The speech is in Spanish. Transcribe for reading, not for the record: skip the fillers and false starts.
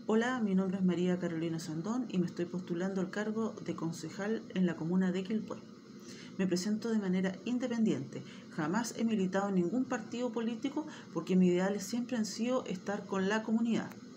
Hola, mi nombre es María Carolina Sandón y me estoy postulando al cargo de concejal en la comuna de Quilpué. Me presento de manera independiente. Jamás he militado en ningún partido político porque mis ideales siempre han sido estar con la comunidad.